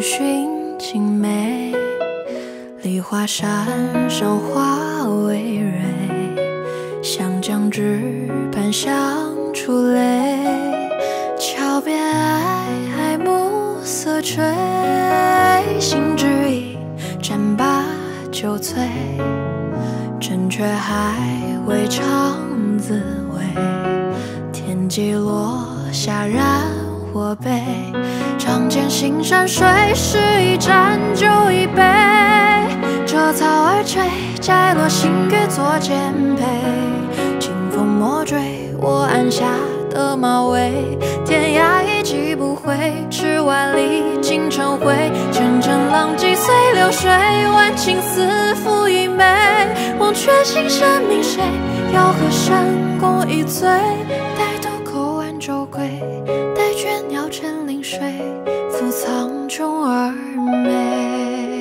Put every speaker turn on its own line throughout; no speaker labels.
寻青梅，梨花山上花为蕊，湘江之畔香初泪，桥边爱暮色垂，心之意沾罢酒醉，真却还未尝滋味，天际落下染我杯，常见青山水，是一盏酒一杯，这草儿垂，摘落新月作肩陪，清风莫追我鞍下的马尾，天涯一骑不回，驰万里尽成灰，沉沉浪迹随流水，万顷思负一枚，忘却心生命谁，要和山共一醉，待渡口挽舟归，待倦鸟成临水，赴苍穹而美。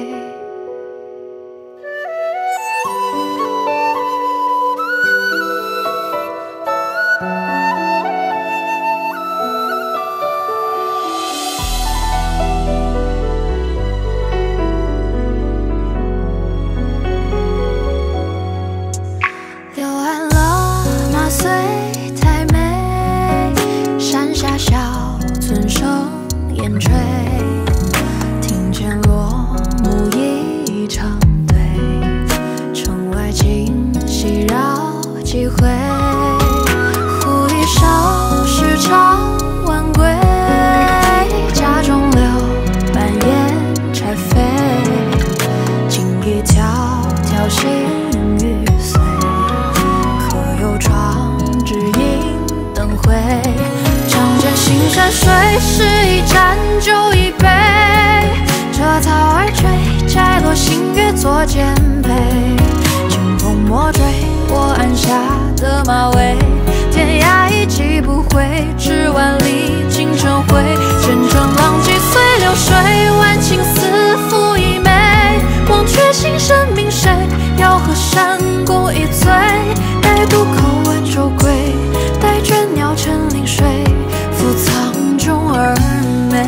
听见落幕一场对，城外今夕绕几回，忽一首诗唱晚归，家中柳半烟柴飞，锦衣迢迢行雨碎，可有窗只影灯辉，常见青山水，是一盏酒一杯，这草儿垂，摘落新月作肩陪，清风莫追我鞍下的马尾，天涯一骑不回，驰万里尽成灰，沉沉浪迹随流水，万顷思负一枚，忘却心生命谁，要和山共一醉，待渡口挽舟归，待倦鸟成临水，赴苍穹而美。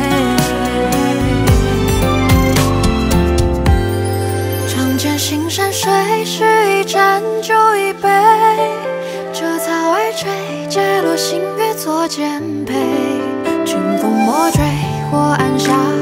常见青山水，是一盏酒一杯，这草儿垂，摘落新月作肩陪，清风莫追我鞍下